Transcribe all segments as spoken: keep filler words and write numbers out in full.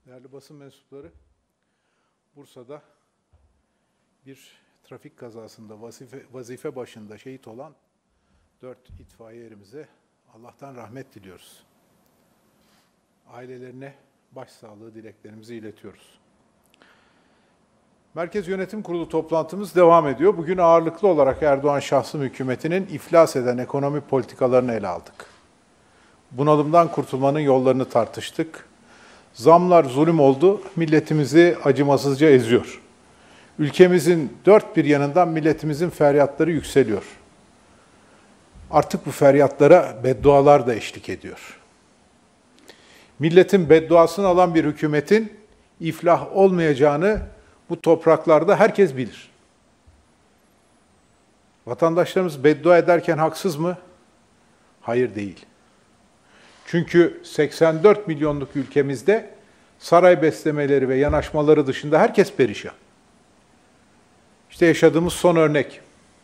Değerli basın mensupları, Bursa'da bir trafik kazasında vazife, vazife başında şehit olan dört itfaiye erimize Allah'tan rahmet diliyoruz. Ailelerine başsağlığı dileklerimizi iletiyoruz. Merkez Yönetim Kurulu toplantımız devam ediyor. Bugün ağırlıklı olarak Erdoğan şahsım hükümetinin iflas eden ekonomi politikalarını ele aldık. Bunalımdan kurtulmanın yollarını tartıştık. Zamlar zulüm oldu, milletimizi acımasızca eziyor. Ülkemizin dört bir yanından milletimizin feryatları yükseliyor. Artık bu feryatlara beddualar da eşlik ediyor. Milletin bedduasını alan bir hükümetin iflah olmayacağını bu topraklarda herkes bilir. Vatandaşlarımız beddua ederken haksız mı? Hayır değil. Çünkü seksen dört milyonluk ülkemizde saray beslemeleri ve yanaşmaları dışında herkes perişan. İşte yaşadığımız son örnek.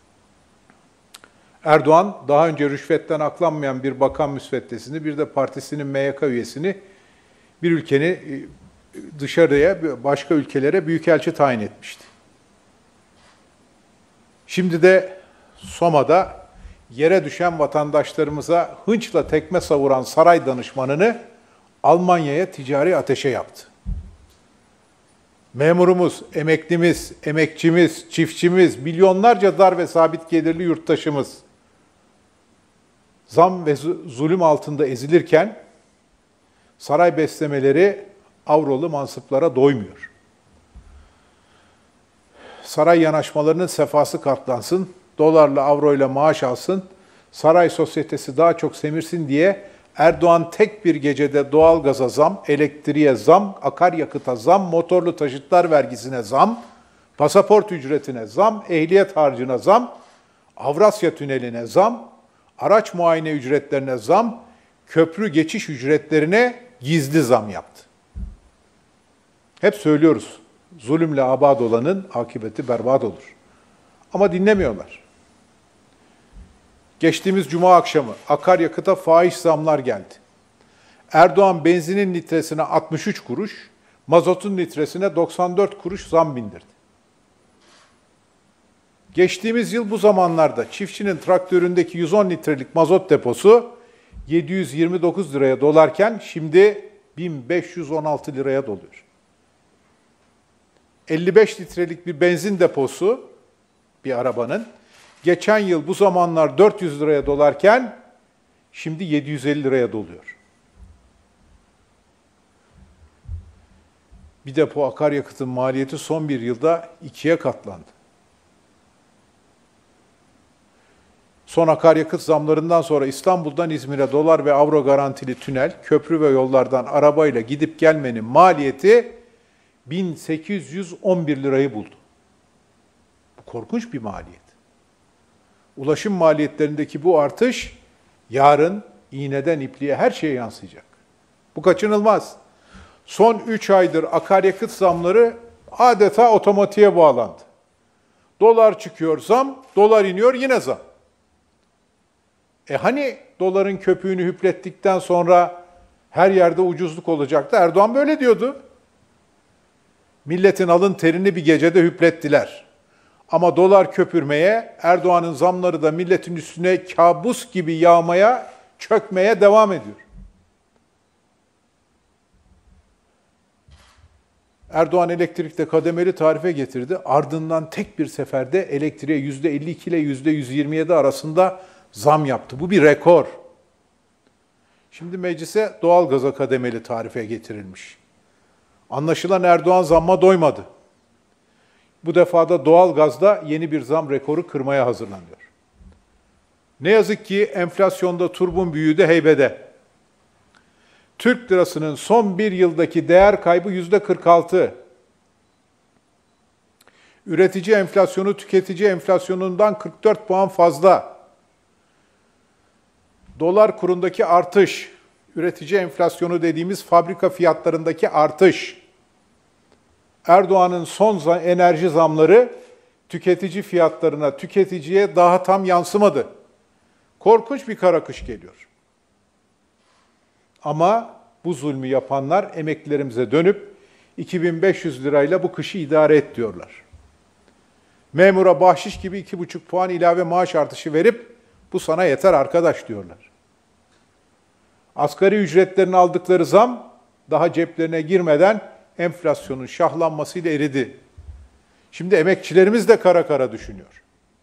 Erdoğan daha önce rüşvetten aklanmayan bir bakan müsveddesini, bir de partisinin M Y K üyesini bir ülkenin dışarıya, başka ülkelere büyükelçi tayin etmişti. Şimdi de Soma'da yere düşen vatandaşlarımıza hınçla tekme savuran saray danışmanını Almanya'ya ticari ateşe yaptı. Memurumuz, emeklimiz, emekçimiz, çiftçimiz, milyonlarca dar ve sabit gelirli yurttaşımız zam ve zulüm altında ezilirken saray beslemeleri avrolu mansıplara doymuyor. Saray yanaşmalarının sefası katlansın, dolarla, avroyla maaş alsın, saray sosyetesi daha çok semirsin diye Erdoğan tek bir gecede doğalgaza zam, elektriğe zam, akaryakıta zam, motorlu taşıtlar vergisine zam, pasaport ücretine zam, ehliyet harcına zam, Avrasya Tüneli'ne zam, araç muayene ücretlerine zam, köprü geçiş ücretlerine gizli zam yaptı. Hep söylüyoruz, zulümle abad olanın akıbeti berbat olur. Ama dinlemiyorlar. Geçtiğimiz cuma akşamı akaryakıta fahiş zamlar geldi. Erdoğan benzinin litresine altmış üç kuruş, mazotun litresine doksan dört kuruş zam bindirdi. Geçtiğimiz yıl bu zamanlarda çiftçinin traktöründeki yüz on litrelik mazot deposu yedi yüz yirmi dokuz liraya dolarken şimdi bin beş yüz on altı liraya doluyor. elli beş litrelik bir benzin deposu bir arabanın geçen yıl bu zamanlar dört yüz liraya dolarken şimdi yedi yüz elli liraya doluyor. Bir depo akaryakıtın maliyeti son bir yılda ikiye katlandı. Son akaryakıt zamlarından sonra İstanbul'dan İzmir'e dolar ve avro garantili tünel, köprü ve yollardan arabayla gidip gelmenin maliyeti bin sekiz yüz on bir lirayı buldu. Bu korkunç bir maliyet. Ulaşım maliyetlerindeki bu artış yarın iğneden ipliğe her şeye yansıyacak. Bu kaçınılmaz. Son üç aydır akaryakıt zamları adeta otomatiğe bağlandı. Dolar çıkıyor zam, dolar iniyor yine zam. E hani doların köpüğünü hüplettikten sonra her yerde ucuzluk olacaktı? Erdoğan böyle diyordu. Milletin alın terini bir gecede hüplettiler. Ama dolar köpürmeye, Erdoğan'ın zamları da milletin üstüne kabus gibi yağmaya, çökmeye devam ediyor. Erdoğan elektrikte kademeli tarife getirdi. Ardından tek bir seferde elektriğe yüzde elli iki ile yüzde yüz yirmi yedi arasında zam yaptı. Bu bir rekor. Şimdi meclise doğalgaza kademeli tarife getirilmiş. Anlaşılan Erdoğan zamma doymadı. Bu defa da doğalgazda yeni bir zam rekoru kırmaya hazırlanıyor. Ne yazık ki enflasyonda turbun büyüğü de heybede. Türk lirasının son bir yıldaki değer kaybı yüzde kırk altı. Üretici enflasyonu tüketici enflasyonundan kırk dört puan fazla. Dolar kurundaki artış, üretici enflasyonu dediğimiz fabrika fiyatlarındaki artış. Erdoğan'ın son enerji zamları tüketici fiyatlarına, tüketiciye daha tam yansımadı. Korkunç bir kara kış geliyor. Ama bu bu zulmü yapanlar emeklilerimize dönüp iki bin beş yüz lirayla bu kışı idare et diyorlar. Memura bahşiş gibi iki buçuk puan ilave maaş artışı verip bu sana yeter arkadaş diyorlar. Asgari ücretlerin aldıkları zam daha ceplerine girmeden enflasyonun şahlanmasıyla eridi. Şimdi emekçilerimiz de kara kara düşünüyor.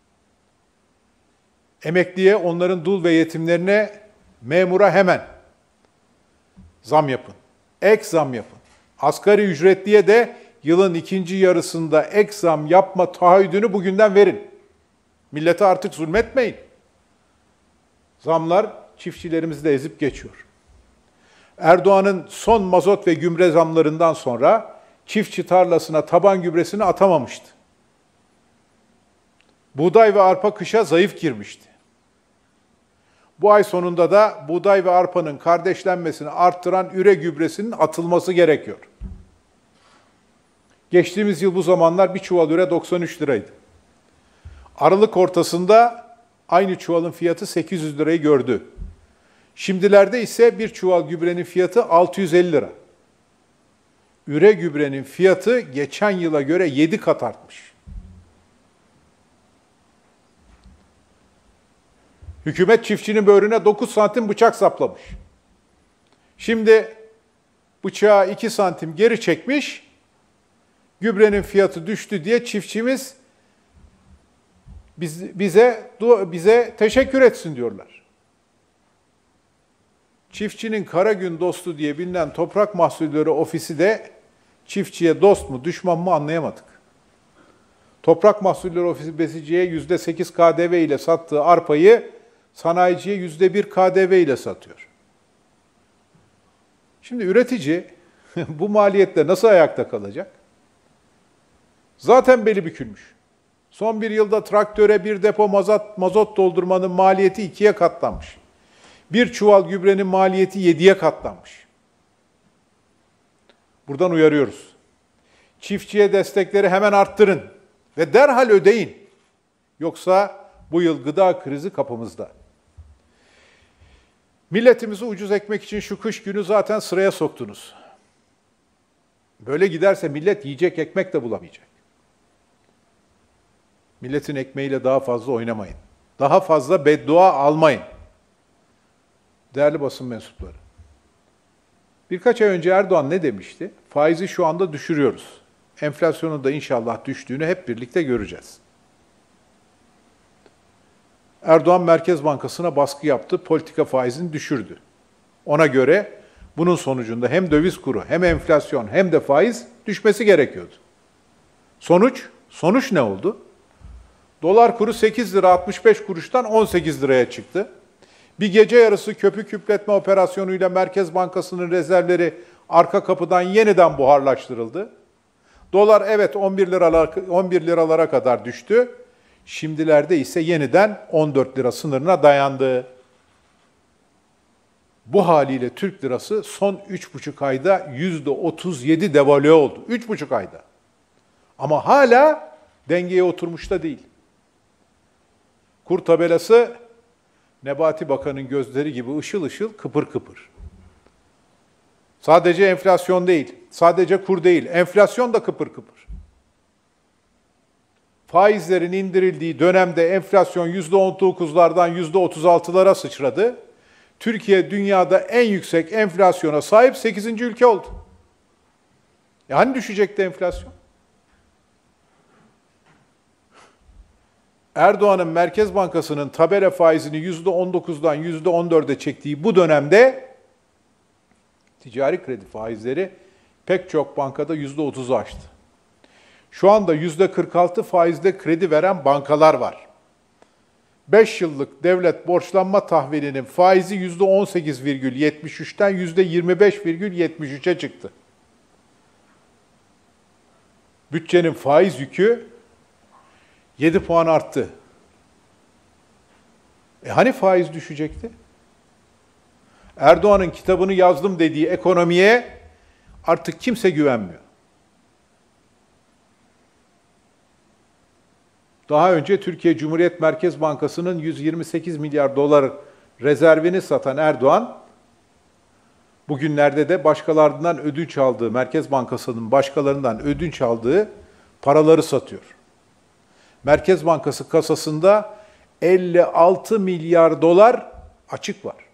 Emekliye, onların dul ve yetimlerine, memura hemen zam yapın. Ek zam yapın. Asgari ücretliye de yılın ikinci yarısında ek zam yapma taahhüdünü bugünden verin. Millete artık zulmetmeyin. Zamlar çiftçilerimizi de ezip geçiyor. Erdoğan'ın son mazot ve gübre zamlarından sonra çiftçi tarlasına taban gübresini atamamıştı. Buğday ve arpa kışa zayıf girmişti. Bu ay sonunda da buğday ve arpanın kardeşlenmesini arttıran üre gübresinin atılması gerekiyor. Geçtiğimiz yıl bu zamanlar bir çuval üre doksan üç liraydı. Aralık ortasında aynı çuvalın fiyatı sekiz yüz lirayı gördü. Şimdilerde ise bir çuval gübrenin fiyatı altı yüz elli lira. Üre gübrenin fiyatı geçen yıla göre yedi kat artmış. Hükümet çiftçinin böğrüne dokuz santim bıçak saplamış. Şimdi bıçağı iki santim geri çekmiş, gübrenin fiyatı düştü diye çiftçimiz biz, bize bize teşekkür etsin diyorlar. Çiftçinin kara gün dostu diye bilinen Toprak Mahsulleri Ofisi de çiftçiye dost mu düşman mı anlayamadık. Toprak Mahsulleri Ofisi besiciye yüzde sekiz K D V ile sattığı arpayı sanayiciye yüzde bir K D V ile satıyor. Şimdi üretici bu maliyetle nasıl ayakta kalacak? Zaten beli bükülmüş. Son bir yılda traktöre bir depo mazot, mazot doldurmanın maliyeti ikiye katlanmış. Bir çuval gübrenin maliyeti yediye katlanmış. Buradan uyarıyoruz. Çiftçiye destekleri hemen arttırın ve derhal ödeyin. Yoksa bu yıl gıda krizi kapımızda. Milletimizi ucuz ekmek için şu kış günü zaten sıraya soktunuz. Böyle giderse millet yiyecek ekmek de bulamayacak. Milletin ekmeğiyle daha fazla oynamayın. Daha fazla beddua almayın. Değerli basın mensupları. Birkaç ay önce Erdoğan ne demişti? Faizi şu anda düşürüyoruz. Enflasyonun da inşallah düştüğünü hep birlikte göreceğiz. Erdoğan Merkez Bankası'na baskı yaptı, politika faizini düşürdü. Ona göre bunun sonucunda hem döviz kuru, hem enflasyon, hem de faiz düşmesi gerekiyordu. Sonuç, sonuç ne oldu? Dolar kuru sekiz lira altmış beş kuruştan on sekiz liraya çıktı. Bir gece yarısı köpük küpletme operasyonuyla Merkez Bankası'nın rezervleri arka kapıdan yeniden buharlaştırıldı. Dolar evet on bir liralar, on bir liralara kadar düştü. Şimdilerde ise yeniden on dört lira sınırına dayandı. Bu haliyle Türk lirası son üç buçuk ayda yüzde otuz yedi devalüe oldu. üç buçuk ayda. Ama hala dengeye oturmuş da değil. Kur tabelası Nebati Bakan'ın gözleri gibi ışıl ışıl, kıpır kıpır. Sadece enflasyon değil, sadece kur değil, enflasyon da kıpır kıpır. Faizlerin indirildiği dönemde enflasyon yüzde on dokuzlardan yüzde otuz altılara sıçradı. Türkiye dünyada en yüksek enflasyona sahip sekizinci ülke oldu. Yani düşecekti enflasyon. Erdoğan'ın Merkez Bankası'nın tabela faizini yüzde on dokuzdan yüzde on dörde çektiği bu dönemde ticari kredi faizleri pek çok bankada yüzde otuzu aştı. Şu anda yüzde kırk altı faizle kredi veren bankalar var. beş yıllık devlet borçlanma tahvilinin faizi yüzde on sekiz virgül yetmiş üçten yüzde yirmi beş virgül yetmiş üçe çıktı. Bütçenin faiz yükü yedi puan arttı. E hani faiz düşecekti? Erdoğan'ın kitabını yazdım dediği ekonomiye artık kimse güvenmiyor. Daha önce Türkiye Cumhuriyet Merkez Bankası'nın yüz yirmi sekiz milyar dolar rezervini satan Erdoğan, Bugünlerde de başkalarından ödünç aldığı, Merkez Bankası'nın başkalarından ödünç aldığı paraları satıyor. Merkez Bankası kasasında elli altı milyar dolar açık var.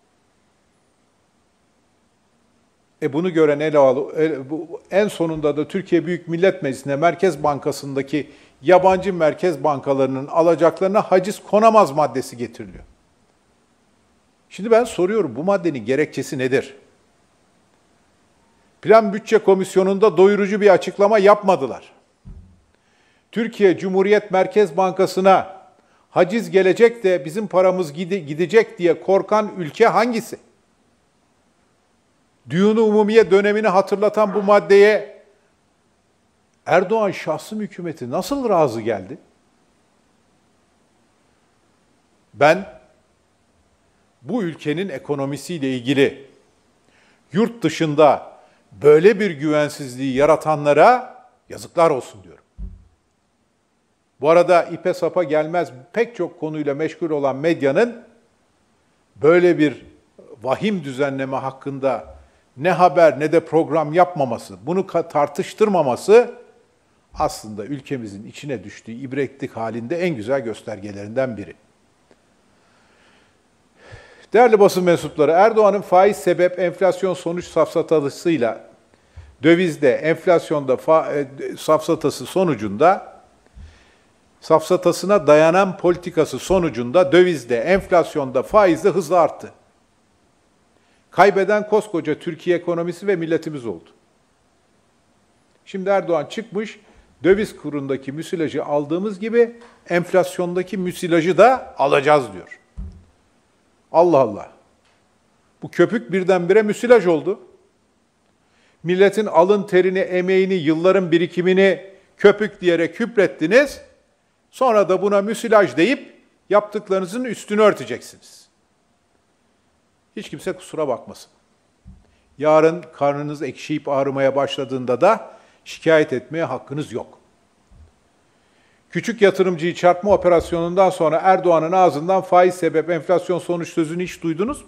E bunu gören el al, en sonunda da Türkiye Büyük Millet Meclisi'ne Merkez Bankası'ndaki yabancı merkez bankalarının alacaklarına haciz konamaz maddesi getiriliyor. Şimdi ben soruyorum, bu maddenin gerekçesi nedir? Plan Bütçe Komisyonu'nda doyurucu bir açıklama yapmadılar. Türkiye Cumhuriyet Merkez Bankası'na haciz gelecek de bizim paramız gidecek diye korkan ülke hangisi? Düğün-i Umumiye dönemini hatırlatan bu maddeye Erdoğan şahsım hükümeti nasıl razı geldi? Ben bu ülkenin ekonomisiyle ilgili yurt dışında böyle bir güvensizliği yaratanlara yazıklar olsun diyorum. Bu arada ipe sapa gelmez pek çok konuyla meşgul olan medyanın böyle bir vahim düzenleme hakkında ne haber ne de program yapmaması, bunu tartıştırmaması aslında ülkemizin içine düştüğü ibretlik halinde en güzel göstergelerinden biri. Değerli basın mensupları, Erdoğan'ın faiz sebep enflasyon sonuç safsatasıyla dövizde, enflasyonda fa- safsatası sonucunda, safsatasına dayanan politikası sonucunda dövizde, enflasyonda, faizde hızla arttı. Kaybeden koskoca Türkiye ekonomisi ve milletimiz oldu. Şimdi Erdoğan çıkmış, döviz kurundaki müsilajı aldığımız gibi enflasyondaki müsilajı da alacağız diyor. Allah Allah. Bu köpük birdenbire müsilaj oldu. Milletin alın terini, emeğini, yılların birikimini köpük diyerek küprettiniz. Sonra da buna müsilaj deyip yaptıklarınızın üstünü örteceksiniz. Hiç kimse kusura bakmasın. Yarın karnınız ekşiyip ağrımaya başladığında da şikayet etmeye hakkınız yok. Küçük yatırımcıyı çarpma operasyonundan sonra Erdoğan'ın ağzından faiz sebep enflasyon sonuç sözünü hiç duydunuz mu?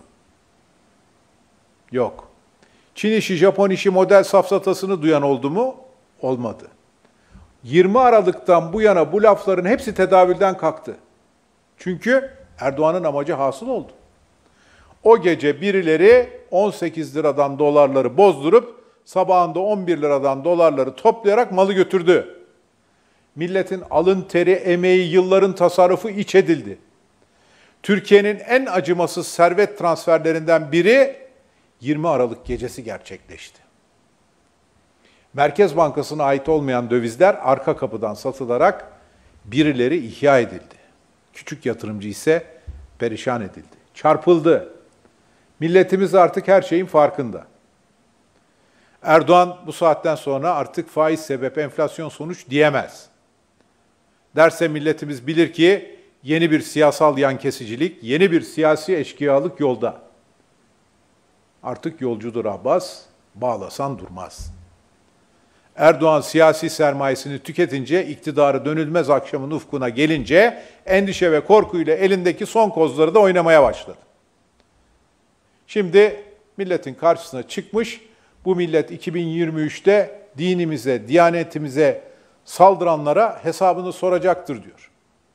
Yok. Çin işi, Japon işi model safsatasını duyan oldu mu? Olmadı. yirmi Aralık'tan bu yana bu lafların hepsi tedavülden kalktı. Çünkü Erdoğan'ın amacı hasıl oldu. O gece birileri on sekiz liradan dolarları bozdurup sabahında on bir liradan dolarları toplayarak malı götürdü. Milletin alın teri, emeği, yılların tasarrufu iç edildi. Türkiye'nin en acımasız servet transferlerinden biri yirmi Aralık gecesi gerçekleşti. Merkez Bankası'na ait olmayan dövizler arka kapıdan satılarak birileri ihya edildi. Küçük yatırımcı ise perişan edildi. Çarpıldı. Milletimiz artık her şeyin farkında. Erdoğan bu saatten sonra artık faiz sebep enflasyon sonuç diyemez. Derse milletimiz bilir ki yeni bir siyasal yankesicilik, yeni bir siyasi eşkıyalık yolda. Artık yolcudur Abbas, bağlasan durmaz. Erdoğan siyasi sermayesini tüketince, iktidarı dönülmez akşamın ufkuna gelince endişe ve korkuyla elindeki son kozları da oynamaya başladı. Şimdi milletin karşısına çıkmış, bu millet iki bin yirmi üçte dinimize, diyanetimize saldıranlara hesabını soracaktır diyor.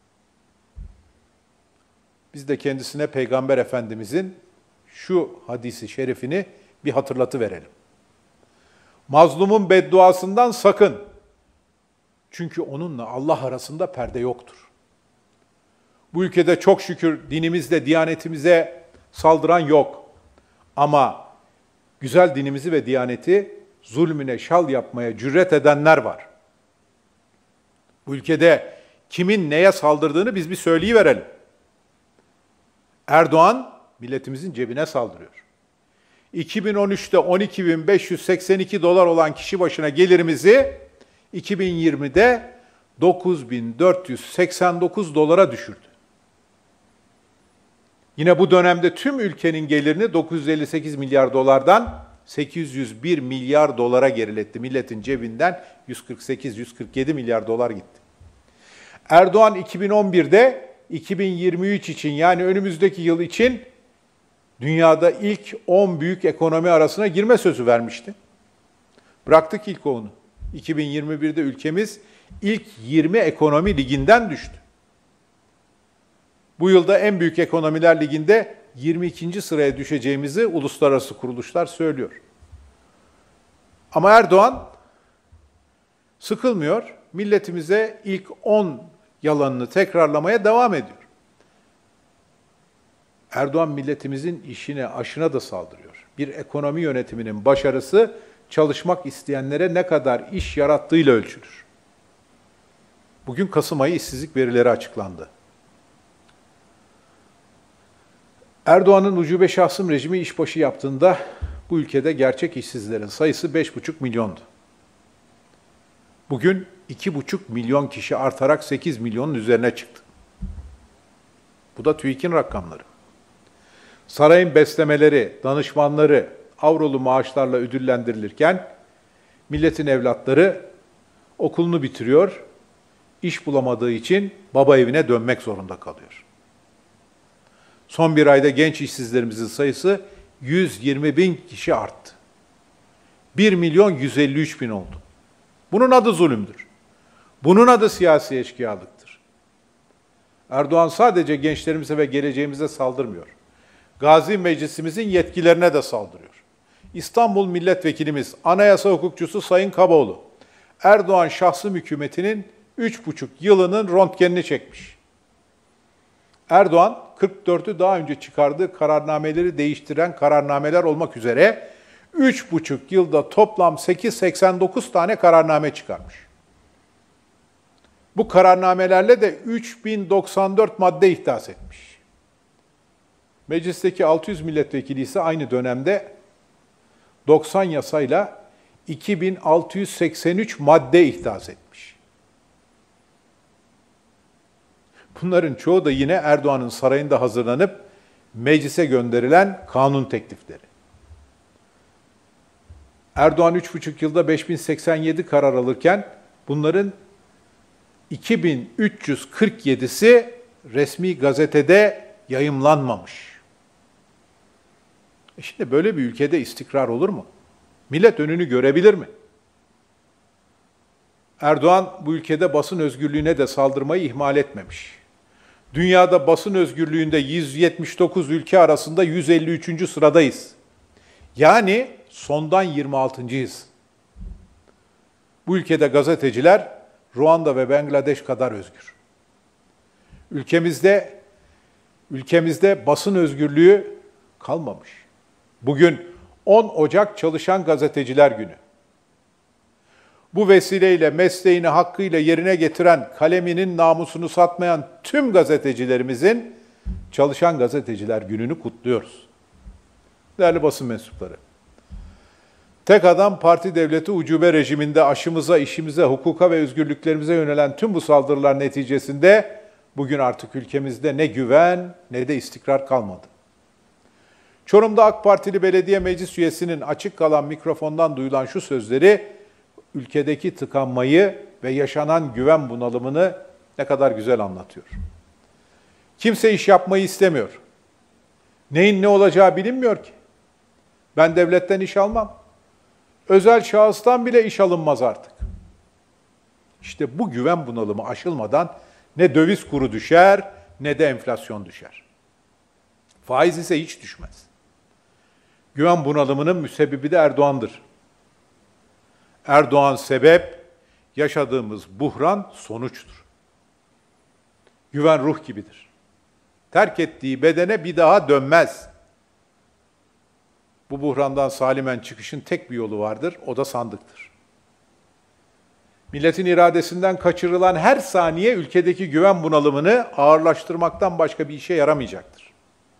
Biz de kendisine Peygamber Efendimizin şu hadisi şerifini bir hatırlatıverelim. Mazlumun bedduasından sakın. Çünkü onunla Allah arasında perde yoktur. Bu ülkede çok şükür dinimizle, diyanetimize saldıran yok. Ama güzel dinimizi ve diyaneti zulmüne şal yapmaya cüret edenler var. Bu ülkede kimin neye saldırdığını biz bir söyleyiverelim. Erdoğan milletimizin cebine saldırıyor. iki bin on üçte on iki bin beş yüz seksen iki dolar olan kişi başına gelirimizi iki bin yirmide dokuz bin dört yüz seksen dokuz dolara düşürdü. Yine bu dönemde tüm ülkenin gelirini dokuz yüz elli sekiz milyar dolardan sekiz yüz bir milyar dolara geriletti. Milletin cebinden yüz kırk sekiz yüz kırk yedi milyar dolar gitti. Erdoğan iki bin on birde iki bin yirmi üç için, yani önümüzdeki yıl için Dünyada ilk on büyük ekonomi arasına girme sözü vermişti. Bıraktık ilk onu. iki bin yirmi birde ülkemiz ilk yirmi ekonomi liginden düştü. Bu yılda en büyük ekonomiler liginde yirmi ikinci sıraya düşeceğimizi uluslararası kuruluşlar söylüyor. Ama Erdoğan sıkılmıyor, milletimize ilk on yalanını tekrarlamaya devam ediyor. Erdoğan milletimizin işine, aşına da saldırıyor. Bir ekonomi yönetiminin başarısı çalışmak isteyenlere ne kadar iş yarattığıyla ölçülür. Bugün Kasım ayı işsizlik verileri açıklandı. Erdoğan'ın ucube şahsım rejimi işbaşı yaptığında bu ülkede gerçek işsizlerin sayısı beş buçuk milyondu. Bugün iki buçuk milyon kişi artarak sekiz milyonun üzerine çıktı. Bu da TÜİK'in rakamları. Sarayın beslemeleri, danışmanları avrolu maaşlarla ödüllendirilirken milletin evlatları okulunu bitiriyor, iş bulamadığı için baba evine dönmek zorunda kalıyor. Son bir ayda genç işsizlerimizin sayısı yüz yirmi bin kişi arttı. bir milyon yüz elli üç bin oldu. Bunun adı zulümdür. Bunun adı siyasi eşkıyalıktır. Erdoğan sadece gençlerimize ve geleceğimize saldırmıyor. Gazi Meclisimizin yetkilerine de saldırıyor. İstanbul Milletvekilimiz, anayasa hukukçusu Sayın Kaboğlu, Erdoğan şahsım hükümetinin üç buçuk yılının röntgenini çekmiş. Erdoğan, kırk dördü daha önce çıkardığı kararnameleri değiştiren kararnameler olmak üzere üç buçuk yılda toplam sekiz yüz seksen dokuz tane kararname çıkarmış. Bu kararnamelerle de üç bin doksan dört madde ihdas etmiş. Meclisteki altı yüz milletvekili ise aynı dönemde doksan yasayla iki bin altı yüz seksen üç madde ihdas etmiş. Bunların çoğu da yine Erdoğan'ın sarayında hazırlanıp meclise gönderilen kanun teklifleri. Erdoğan üç buçuk yılda beş bin seksen yedi karar alırken bunların iki bin üç yüz kırk yedisi resmi gazetede yayımlanmamış. E şimdi böyle bir ülkede istikrar olur mu? Millet önünü görebilir mi? Erdoğan bu ülkede basın özgürlüğüne de saldırmayı ihmal etmemiş. Dünyada basın özgürlüğünde yüz yetmiş dokuz ülke arasında yüz elli üçüncü sıradayız. Yani sondan yirmi altıncıyız. Bu ülkede gazeteciler Ruanda ve Bangladeş kadar özgür. Ülkemizde ülkemizde basın özgürlüğü kalmamış. Bugün on Ocak Çalışan Gazeteciler Günü. Bu vesileyle mesleğini hakkıyla yerine getiren, kaleminin namusunu satmayan tüm gazetecilerimizin Çalışan Gazeteciler Günü'nü kutluyoruz. Değerli basın mensupları, tek adam parti devleti ucube rejiminde aşımıza, işimize, hukuka ve özgürlüklerimize yönelen tüm bu saldırılar neticesinde bugün artık ülkemizde ne güven ne de istikrar kalmadı. Çorum'da AK Partili belediye meclis üyesinin açık kalan mikrofondan duyulan şu sözleri ülkedeki tıkanmayı ve yaşanan güven bunalımını ne kadar güzel anlatıyor. Kimse iş yapmayı istemiyor. Neyin ne olacağı bilinmiyor ki. Ben devletten iş almam. Özel şahıstan bile iş alınmaz artık. İşte bu güven bunalımı aşılmadan ne döviz kuru düşer ne de enflasyon düşer. Faiz ise hiç düşmez. Güven bunalımının müsebbibi de Erdoğan'dır. Erdoğan sebep, yaşadığımız buhran sonuçtur. Güven ruh gibidir. Terk ettiği bedene bir daha dönmez. Bu buhrandan salimen çıkışın tek bir yolu vardır, o da sandıktır. Milletin iradesinden kaçırılan her saniye ülkedeki güven bunalımını ağırlaştırmaktan başka bir işe yaramayacaktır.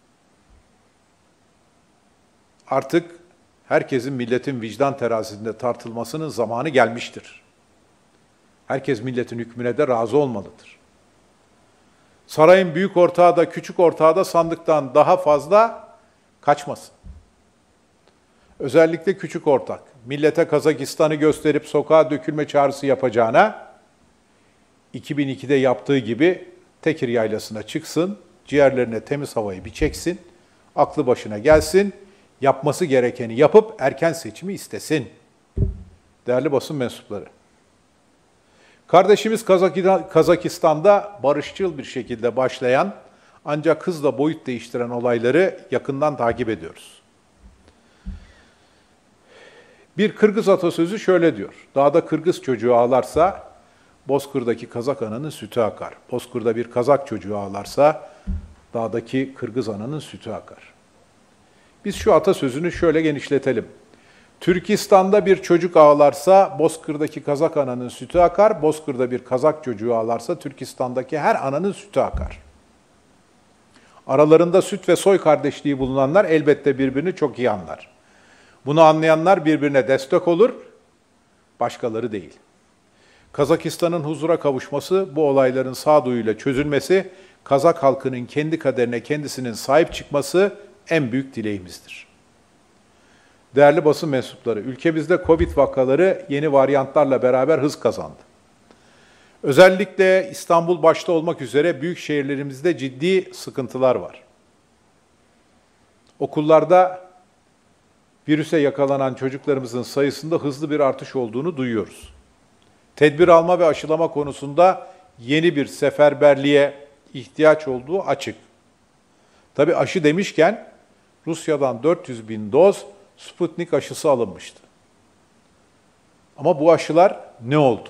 Artık herkesin milletin vicdan terazisinde tartılmasının zamanı gelmiştir. Herkes milletin hükmüne de razı olmalıdır. Sarayın büyük ortağı da küçük ortağı da sandıktan daha fazla kaçmasın. Özellikle küçük ortak, millete Kazakistan'ı gösterip sokağa dökülme çağrısı yapacağına, iki bin ikide yaptığı gibi Tekir Yaylası'na çıksın, ciğerlerine temiz havayı bir çeksin, aklı başına gelsin, yapması gerekeni yapıp erken seçimi istesin. Değerli basın mensupları, kardeşimiz Kazakistan'da barışçıl bir şekilde başlayan ancak hızla boyut değiştiren olayları yakından takip ediyoruz. Bir Kırgız atasözü şöyle diyor: dağda Kırgız çocuğu ağlarsa Bozkır'daki Kazak ananın sütü akar. Bozkır'da bir Kazak çocuğu ağlarsa dağdaki Kırgız ananın sütü akar. Biz şu atasözünü şöyle genişletelim. Türkistan'da bir çocuk ağlarsa Bozkır'daki Kazak ananın sütü akar. Bozkır'da bir Kazak çocuğu ağlarsa Türkistan'daki her ananın sütü akar. Aralarında süt ve soy kardeşliği bulunanlar elbette birbirini çok iyi anlar. Bunu anlayanlar birbirine destek olur, başkaları değil. Kazakistan'ın huzura kavuşması, bu olayların sağduyuyla çözülmesi, Kazak halkının kendi kaderine kendisinin sahip çıkması en büyük dileğimizdir. Değerli basın mensupları, ülkemizde Covid vakaları yeni varyantlarla beraber hız kazandı. Özellikle İstanbul başta olmak üzere büyük şehirlerimizde ciddi sıkıntılar var. Okullarda virüse yakalanan çocuklarımızın sayısında hızlı bir artış olduğunu duyuyoruz. Tedbir alma ve aşılama konusunda yeni bir seferberliğe ihtiyaç olduğu açık. Tabii aşı demişken Rusya'dan dört yüz bin doz Sputnik aşısı alınmıştı. Ama bu aşılar ne oldu?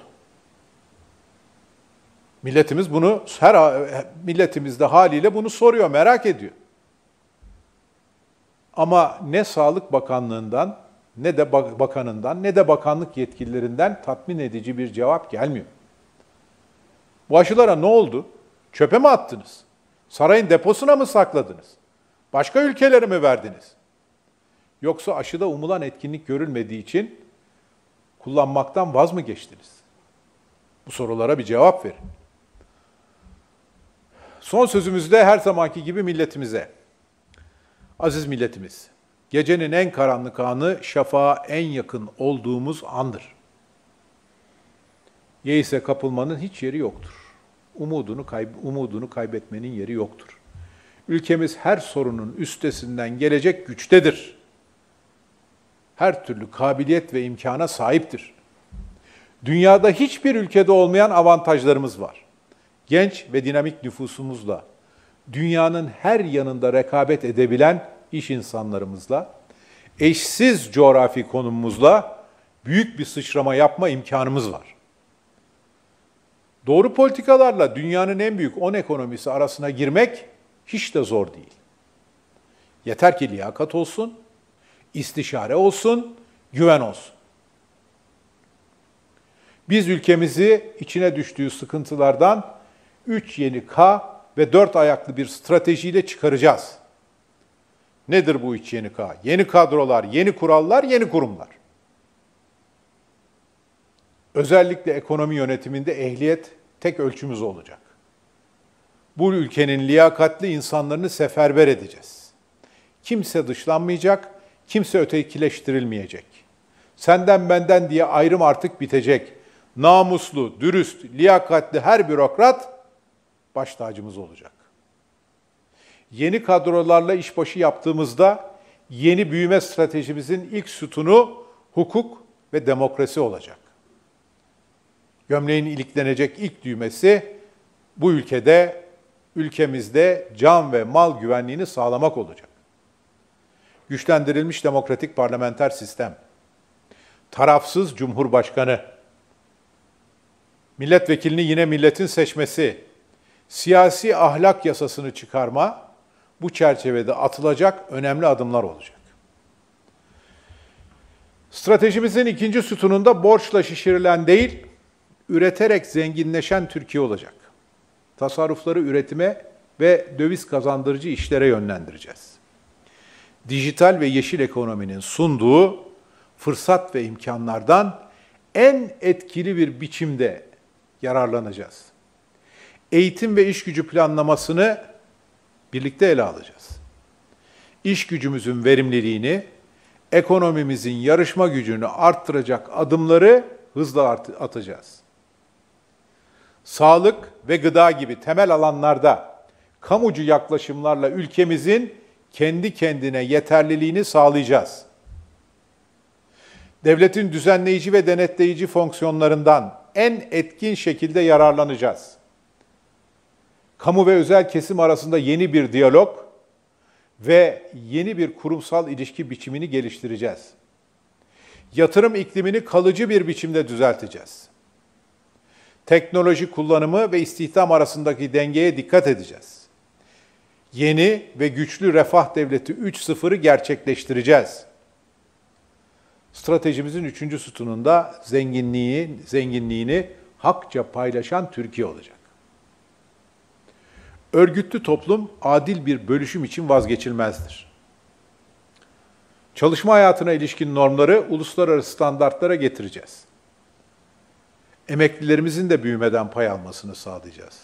Milletimiz bunu, her milletimiz de haliyle bunu soruyor, merak ediyor. Ama ne Sağlık Bakanlığı'ndan, ne de bakanından, ne de bakanlık yetkililerinden tatmin edici bir cevap gelmiyor. Bu aşılara ne oldu? Çöpe mi attınız? Sarayın deposuna mı sakladınız? Başka ülkelere mi verdiniz? Yoksa aşıda umulan etkinlik görülmediği için kullanmaktan vaz mı geçtiniz? Bu sorulara bir cevap verin. Son sözümüzde her zamanki gibi milletimize. Aziz milletimiz, gecenin en karanlık anı şafağa en yakın olduğumuz andır. Yeise kapılmanın hiç yeri yoktur. Umudunu, kayb umudunu kaybetmenin yeri yoktur. Ülkemiz her sorunun üstesinden gelecek güçtedir. Her türlü kabiliyet ve imkana sahiptir. Dünyada hiçbir ülkede olmayan avantajlarımız var. Genç ve dinamik nüfusumuzla, dünyanın her yanında rekabet edebilen iş insanlarımızla, eşsiz coğrafi konumumuzla büyük bir sıçrama yapma imkanımız var. Doğru politikalarla dünyanın en büyük on ekonomisi arasına girmek hiç de zor değil. Yeter ki liyakat olsun, istişare olsun, güven olsun. Biz ülkemizi içine düştüğü sıkıntılardan üç yeni K ve dört ayaklı bir stratejiyle çıkaracağız. Nedir bu üç yeni K? Yeni kadrolar, yeni kurallar, yeni kurumlar. Özellikle ekonomi yönetiminde ehliyet tek ölçümüz olacak. Bu ülkenin liyakatli insanlarını seferber edeceğiz. Kimse dışlanmayacak, kimse ötekileştirilmeyecek. Senden benden diye ayrım artık bitecek. Namuslu, dürüst, liyakatli her bürokrat baş tacımız olacak. Yeni kadrolarla işbaşı yaptığımızda yeni büyüme stratejimizin ilk sütunu hukuk ve demokrasi olacak. Gömleğin iliklenecek ilk düğmesi bu ülkede, ülkemizde can ve mal güvenliğini sağlamak olacak. Güçlendirilmiş demokratik parlamenter sistem, tarafsız cumhurbaşkanı, milletvekilini yine milletin seçmesi, siyasi ahlak yasasını çıkarma, bu çerçevede atılacak önemli adımlar olacak. Stratejimizin ikinci sütununda borçla şişirilen değil, üreterek zenginleşen Türkiye olacak. Tasarrufları üretime ve döviz kazandırıcı işlere yönlendireceğiz. Dijital ve yeşil ekonominin sunduğu fırsat ve imkanlardan en etkili bir biçimde yararlanacağız. Eğitim ve iş gücü planlamasını birlikte ele alacağız. İş gücümüzün verimliliğini, ekonomimizin yarışma gücünü arttıracak adımları hızla atacağız. Sağlık ve gıda gibi temel alanlarda kamucu yaklaşımlarla ülkemizin kendi kendine yeterliliğini sağlayacağız. Devletin düzenleyici ve denetleyici fonksiyonlarından en etkin şekilde yararlanacağız. Kamu ve özel kesim arasında yeni bir diyalog ve yeni bir kurumsal ilişki biçimini geliştireceğiz. Yatırım iklimini kalıcı bir biçimde düzelteceğiz. Teknoloji kullanımı ve istihdam arasındaki dengeye dikkat edeceğiz. Yeni ve güçlü refah devleti üç nokta sıfırı gerçekleştireceğiz. Stratejimizin üçüncü sütununda zenginliği, zenginliğini hakça paylaşan Türkiye olacak. Örgütlü toplum adil bir bölüşüm için vazgeçilmezdir. Çalışma hayatına ilişkin normları uluslararası standartlara getireceğiz. Emeklilerimizin de büyümeden pay almasını sağlayacağız.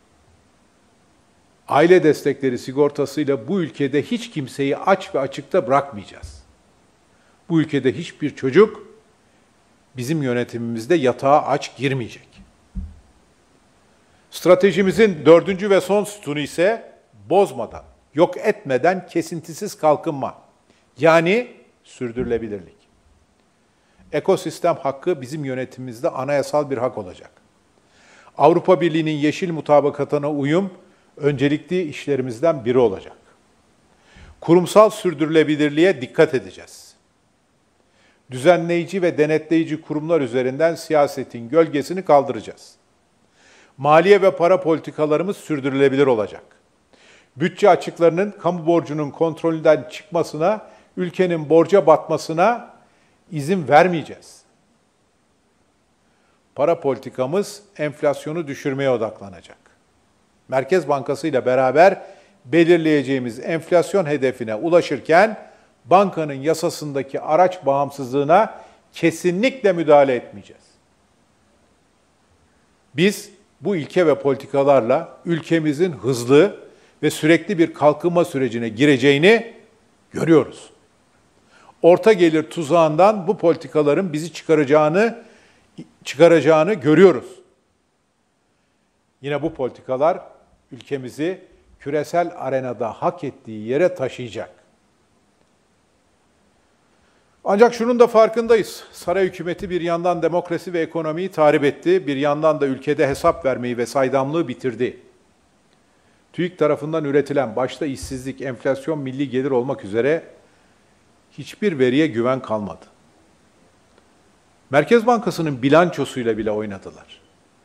Aile destekleri sigortasıyla bu ülkede hiç kimseyi aç ve açıkta bırakmayacağız. Bu ülkede hiçbir çocuk bizim yönetimimizde yatağa aç girmeyecek. Stratejimizin dördüncü ve son sütunu ise bozmadan, yok etmeden kesintisiz kalkınma. Yani sürdürülebilirlik. Ekosistem hakkı bizim yönetimimizde anayasal bir hak olacak. Avrupa Birliği'nin yeşil mutabakatına uyum öncelikli işlerimizden biri olacak. Kurumsal sürdürülebilirliğe dikkat edeceğiz. Düzenleyici ve denetleyici kurumlar üzerinden siyasetin gölgesini kaldıracağız. Maliye ve para politikalarımız sürdürülebilir olacak. Bütçe açıklarının kamu borcunun kontrolünden çıkmasına, ülkenin borca batmasına izin vermeyeceğiz. Para politikamız enflasyonu düşürmeye odaklanacak. Merkez Bankası ile beraber belirleyeceğimiz enflasyon hedefine ulaşırken bankanın yasasındaki araç bağımsızlığına kesinlikle müdahale etmeyeceğiz. Biz bu ilke ve politikalarla ülkemizin hızlı ve sürekli bir kalkınma sürecine gireceğini görüyoruz. Orta gelir tuzağından bu politikaların bizi çıkaracağını çıkaracağını görüyoruz. Yine bu politikalar ülkemizi küresel arenada hak ettiği yere taşıyacak. Ancak şunun da farkındayız. Saray hükümeti bir yandan demokrasi ve ekonomiyi tahrip etti, bir yandan da ülkede hesap vermeyi ve saydamlığı bitirdi. TÜİK tarafından üretilen başta işsizlik, enflasyon, milli gelir olmak üzere hiçbir veriye güven kalmadı. Merkez Bankası'nın bilançosuyla bile oynadılar.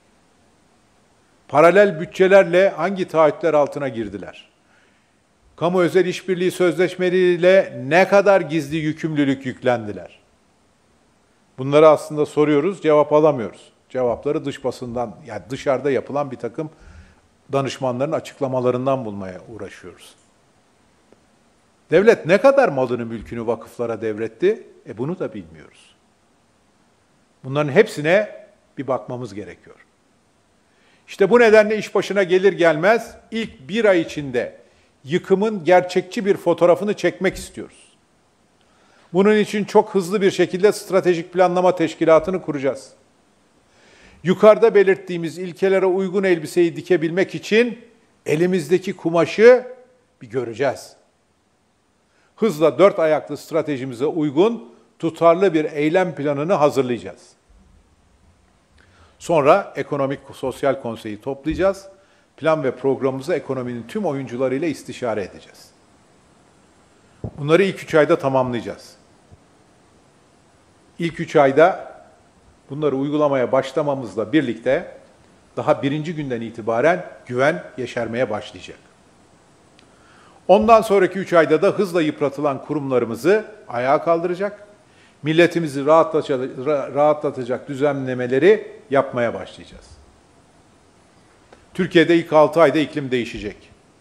Paralel bütçelerle hangi taahhütler altına girdiler? Kamu özel işbirliği sözleşmeleriyle ne kadar gizli yükümlülük yüklendiler? Bunları aslında soruyoruz, cevap alamıyoruz. Cevapları dış basından, yani dışarıda yapılan bir takım danışmanların açıklamalarından bulmaya uğraşıyoruz. Devlet ne kadar malını, mülkünü vakıflara devretti? E bunu da bilmiyoruz. Bunların hepsine bir bakmamız gerekiyor. İşte bu nedenle iş başına gelir gelmez ilk bir ay içinde yıkımın gerçekçi bir fotoğrafını çekmek istiyoruz. Bunun için çok hızlı bir şekilde stratejik planlama teşkilatını kuracağız. Yukarıda belirttiğimiz ilkelere uygun elbiseyi dikebilmek için elimizdeki kumaşı bir göreceğiz. Hızla dört ayaklı stratejimize uygun tutarlı bir eylem planını hazırlayacağız. Sonra Ekonomik Sosyal Konseyi toplayacağız. Plan ve programımızı ekonominin tüm oyuncularıyla istişare edeceğiz. Bunları ilk üç ayda tamamlayacağız. İlk üç ayda bunları uygulamaya başlamamızla birlikte daha birinci günden itibaren güven yeşermeye başlayacak. Ondan sonraki üç ayda da hızla yıpratılan kurumlarımızı ayağa kaldıracak, milletimizi rahatlatacak, rahatlatacak düzenlemeleri yapmaya başlayacağız. Türkiye'de ilk altı ayda iklim değişecek.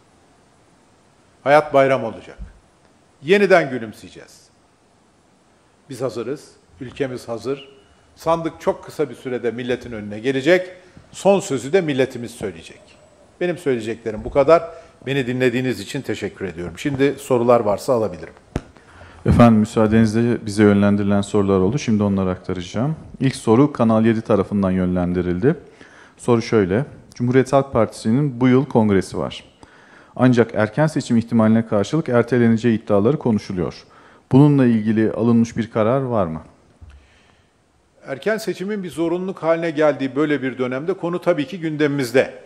Hayat bayram olacak. Yeniden gülümseyeceğiz. Biz hazırız, ülkemiz hazır. Sandık çok kısa bir sürede milletin önüne gelecek. Son sözü de milletimiz söyleyecek. Benim söyleyeceklerim bu kadar. Beni dinlediğiniz için teşekkür ediyorum. Şimdi sorular varsa alabilirim. Efendim müsaadenizle bize yönlendirilen sorular oldu. Şimdi onları aktaracağım. İlk soru Kanal yedi tarafından yönlendirildi. Soru şöyle. Cumhuriyet Halk Partisi'nin bu yıl kongresi var. Ancak erken seçim ihtimaline karşılık erteleneceği iddiaları konuşuluyor. Bununla ilgili alınmış bir karar var mı? Erken seçimin bir zorunluluk haline geldiği böyle bir dönemde konu tabii ki gündemimizde.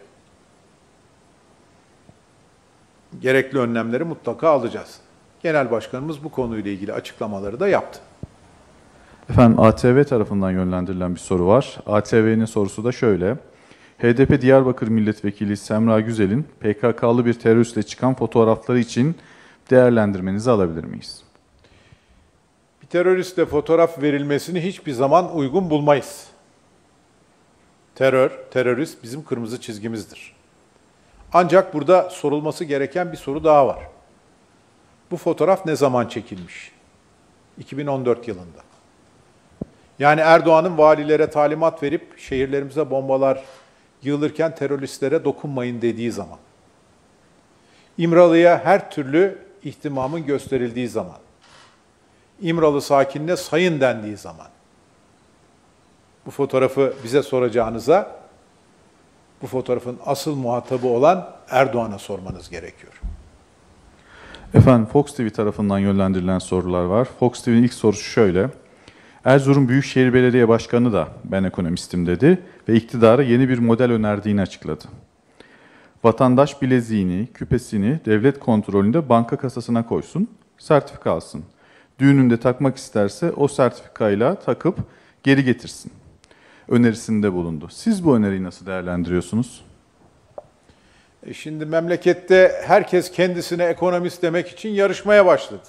Gerekli önlemleri mutlaka alacağız. Genel Başkanımız bu konuyla ilgili açıklamaları da yaptı. Efendim A T V tarafından yönlendirilen bir soru var. A T V'nin sorusu da şöyle. H D P Diyarbakır Milletvekili Semra Güzel'in P K K'lı bir teröristle çıkan fotoğrafları için değerlendirmenizi alabilir miyiz? Bir teröristle fotoğraf verilmesini hiçbir zaman uygun bulmayız. Terör, terörist bizim kırmızı çizgimizdir. Ancak burada sorulması gereken bir soru daha var. Bu fotoğraf ne zaman çekilmiş? iki bin on dört yılında. Yani Erdoğan'ın valilere talimat verip şehirlerimize bombalar yığılırken teröristlere dokunmayın dediği zaman. İmralı'ya her türlü ihtimamın gösterildiği zaman. İmralı sakinine sayın dendiği zaman. Bu fotoğrafı bize soracağınıza bu fotoğrafın asıl muhatabı olan Erdoğan'a sormanız gerekiyor. Efendim Fox T V tarafından yönlendirilen sorular var. Fox T V'nin ilk sorusu şöyle. Erzurum Büyükşehir Belediye Başkanı da ben ekonomistim dedi ve iktidara yeni bir model önerdiğini açıkladı. Vatandaş bileziğini, küpesini devlet kontrolünde banka kasasına koysun, sertifika alsın. Düğününde takmak isterse o sertifikayla takıp geri getirsin önerisinde bulundu. Siz bu öneriyi nasıl değerlendiriyorsunuz? E şimdi memlekette herkes kendisine ekonomist demek için yarışmaya başladı.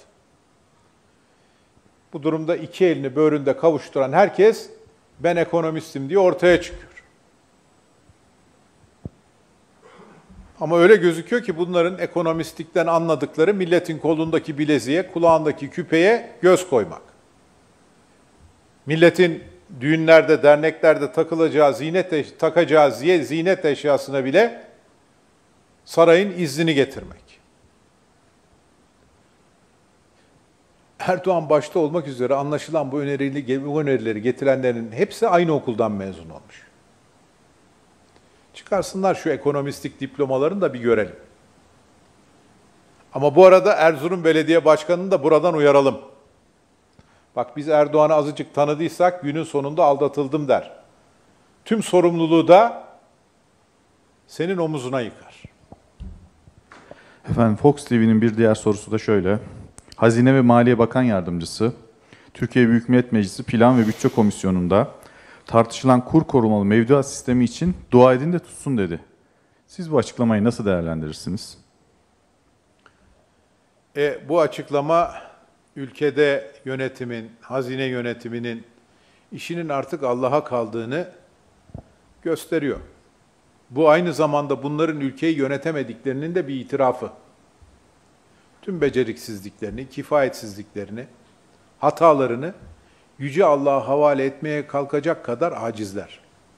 Bu durumda iki elini böğründe kavuşturan herkes ben ekonomistim diye ortaya çıkıyor. Ama öyle gözüküyor ki bunların ekonomistlikten anladıkları milletin kolundaki bileziğe, kulağındaki küpeye göz koymak. Milletin düğünlerde, derneklerde takılacağı, zinet, takacağı zinet eşyasına bile sarayın iznini getirmek. Erdoğan başta olmak üzere anlaşılan bu önerileri, bu önerileri getirenlerin hepsi aynı okuldan mezun olmuş. Çıkarsınlar şu ekonomistlik diplomalarını da bir görelim. Ama bu arada Erzurum Belediye Başkanı'nı da buradan uyaralım. Bak biz Erdoğan'ı azıcık tanıdıysak günün sonunda aldatıldım der. Tüm sorumluluğu da senin omuzuna yıkar. Efendim Fox T V'nin bir diğer sorusu da şöyle. Hazine ve Maliye Bakan Yardımcısı, Türkiye Büyük Millet Meclisi Plan ve Bütçe Komisyonu'nda tartışılan kur korumalı mevduat sistemi için dua edin de tutsun dedi. Siz bu açıklamayı nasıl değerlendirirsiniz? E, bu açıklama ülkede yönetimin, hazine yönetiminin işinin artık Allah'a kaldığını gösteriyor. Bu aynı zamanda bunların ülkeyi yönetemediklerinin de bir itirafı. Tüm beceriksizliklerini, kifayetsizliklerini, hatalarını Yüce Allah'a havale etmeye kalkacak kadar acizler.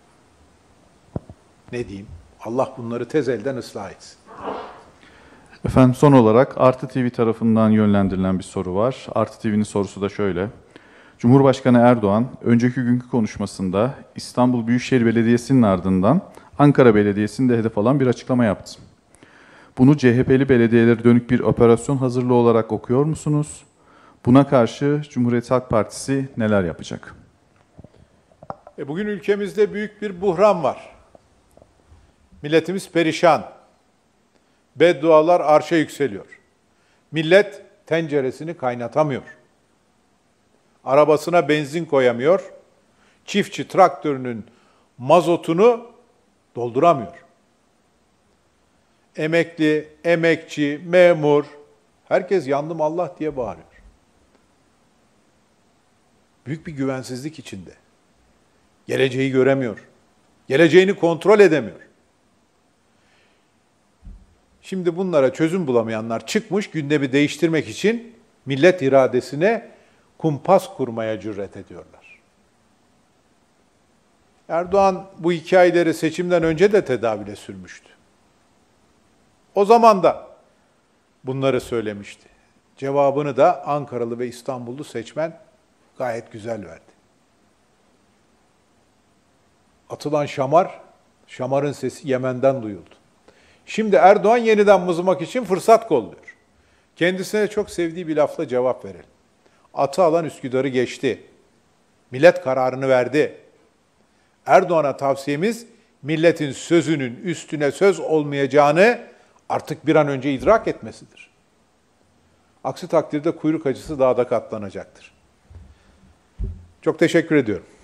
Ne diyeyim? Allah bunları tez elden ıslah etsin. Efendim son olarak Artı T V tarafından yönlendirilen bir soru var. Artı T V'nin sorusu da şöyle. Cumhurbaşkanı Erdoğan, önceki günkü konuşmasında İstanbul Büyükşehir Belediyesi'nin ardından Ankara Belediyesi'ni de hedef alan bir açıklama yaptı. Bunu C H P'li belediyelere dönük bir operasyon hazırlığı olarak okuyor musunuz? Buna karşı Cumhuriyet Halk Partisi neler yapacak? E bugün ülkemizde büyük bir buhran var. Milletimiz perişan. Beddualar arşa yükseliyor. Millet tenceresini kaynatamıyor. Arabasına benzin koyamıyor. Çiftçi traktörünün mazotunu dolduramıyor. Emekli, emekçi, memur, herkes yandım Allah diye bağırıyor. Büyük bir güvensizlik içinde. Geleceği göremiyor. Geleceğini kontrol edemiyor. Şimdi bunlara çözüm bulamayanlar çıkmış gündemi değiştirmek için millet iradesine kumpas kurmaya cüret ediyorlar. Erdoğan bu hikayeleri seçimden önce de tedavüle sürmüştü. O zaman da bunları söylemişti. Cevabını da Ankaralı ve İstanbullu seçmen gayet güzel verdi. Atılan şamar, şamarın sesi Yemen'den duyuldu. Şimdi Erdoğan yeniden mızmak için fırsat kolluyor. Kendisine çok sevdiği bir lafla cevap verelim. Atı alan Üsküdar'ı geçti. Millet kararını verdi. Erdoğan'a tavsiyemiz milletin sözünün üstüne söz olmayacağını artık bir an önce idrak etmesidir. Aksi takdirde kuyruk acısı daha da katlanacaktır. Çok teşekkür ediyorum.